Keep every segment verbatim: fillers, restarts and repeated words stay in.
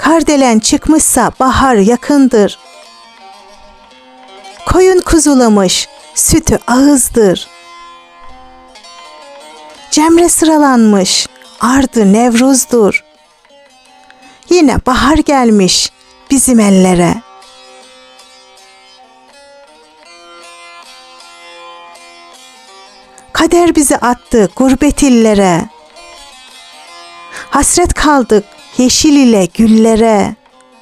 Kardelen çıkmışsa bahar yakındır. Koyun kuzulamış, sütü ağızdır. Cemre sıralanmış, ardı Nevruz'dur. Yine bahar gelmiş bizim ellere. Kader bizi attı gurbet illere. Hasret kaldık yeşil ile güllere.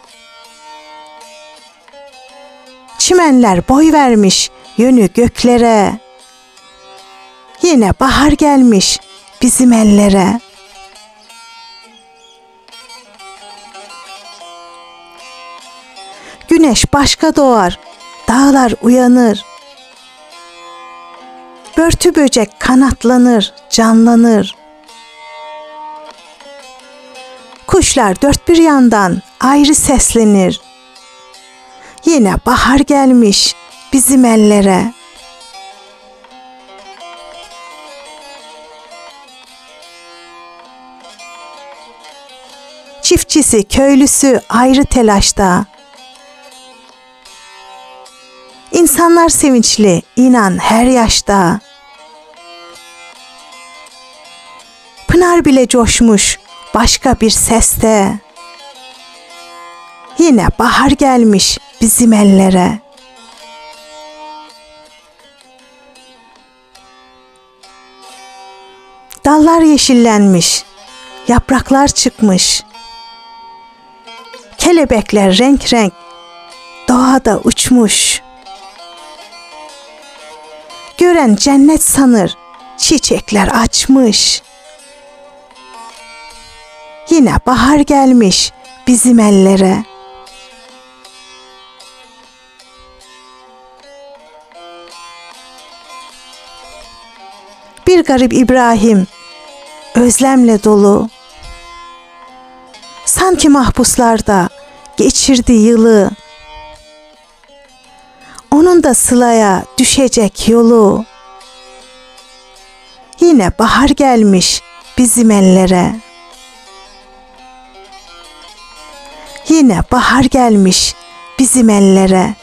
Çimenler boy vermiş yönü göklere. Yine bahar gelmiş bizim ellere. Güneş başka doğar, dağlar uyanır. Börtü böcek kanatlanır, canlanır. Kuşlar dört bir yandan ayrı seslenir. Yine bahar gelmiş bizim ellere. Çiftçisi, köylüsü ayrı telaşta. İnsanlar sevinçli, inan her yaşta. Pınar bile coşmuş başka bir seste. Yine bahar gelmiş bizim ellere. Dallar yeşillenmiş, yapraklar çıkmış. Kelebekler renk renk doğada uçmuş. Gören cennet sanır, çiçekler açmış. Yine bahar gelmiş bizim ellere. Bir garip İbrahim, özlemle dolu. Sanki mahpuslarda geçirdi yılı. Onun da sılaya düşecek yolu. Yine bahar gelmiş bizim ellere. Yine bahar gelmiş bizim ellere.